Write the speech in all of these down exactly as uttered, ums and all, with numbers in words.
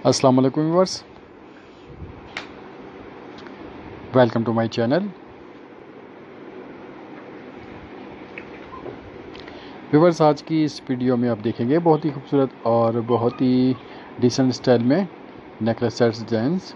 अस्सलाम वालेकुम viewers, welcome to my channel. Viewers, आज की इस वीडियो में आप देखेंगे बहुत ही खूबसूरत और बहुत ही डिसेंट स्टाइल में necklace sets designs.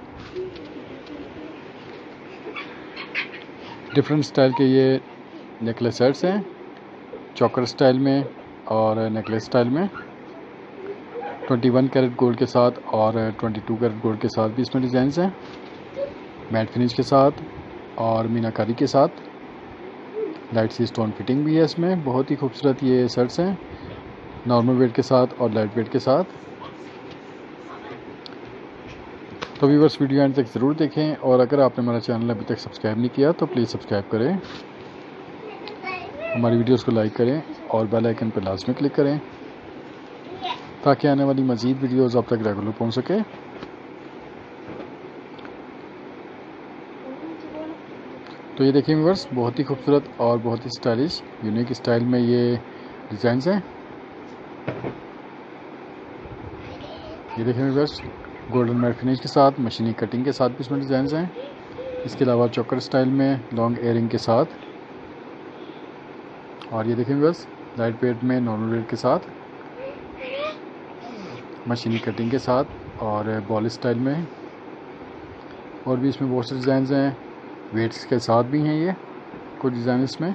Different style के ये नेकलेस सेट्स हैं, चोकर स्टाइल में और नेकलेस स्टाइल में। इक्कीस कैरेट गोल्ड के साथ और बाईस कैरेट गोल्ड के साथ भी इसमें डिज़ाइंस हैं, मैट फिनिश के साथ और मीनाकारी के साथ। लाइट सी स्टोन फिटिंग भी है इसमें। बहुत ही खूबसूरत ये सेट्स हैं, नॉर्मल वेट के साथ और लाइट वेट के साथ। तो व्यूअर्स, वीडियो एंड तक ज़रूर देखें और अगर आपने हमारा चैनल अभी तक सब्सक्राइब नहीं किया तो प्लीज़ सब्सक्राइब करें, हमारी वीडियोस को लाइक करें और बेल आइकन पर लाजमी क्लिक करें ताकि आने वाली मज़ीद वीडियोस आप तक रेगुलर पहुंच सके। तो ये देखिए व्यूअर्स, बहुत ही खूबसूरत और बहुत ही स्टाइलिश यूनिक स्टाइल में ये डिज़ाइंस हैं। ये देखिए व्यूअर्स, गोल्डन मैट फिनिश के साथ, मशीनी कटिंग के साथ भी इसमें डिज़ाइंस हैं। इसके अलावा चोकर स्टाइल में लॉन्ग एयरिंग के साथ। और ये देखिए व्यूअर्स, लाइट वेट में नॉर्मल वेट के साथ, मशीनी कटिंग के साथ और बॉल स्टाइल में। और भी इसमें बहुत से डिज़ाइंस हैं, वेट्स के साथ भी हैं ये कुछ डिज़ाइन इसमें।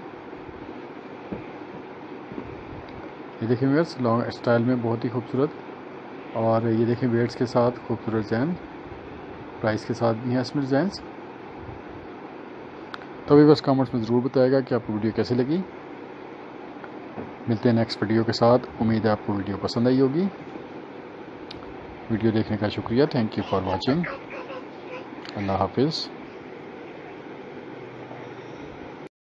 ये देखिए व्यूअर्स, लॉन्ग स्टाइल में बहुत ही खूबसूरत। और ये देखिए वेट्स के साथ खूबसूरत डिज़ाइन, प्राइस के साथ भी हैं इसमें डिज़ाइंस। तो व्यूअर्स, कमेंट्स में ज़रूर बताएगा कि आपको वीडियो कैसी लगी। मिलते हैं नेक्स्ट वीडियो के साथ। उम्मीद है आपको वीडियो पसंद आई होगी। वीडियो देखने का शुक्रिया। Thank you for watching. अल्लाह हाफिज़।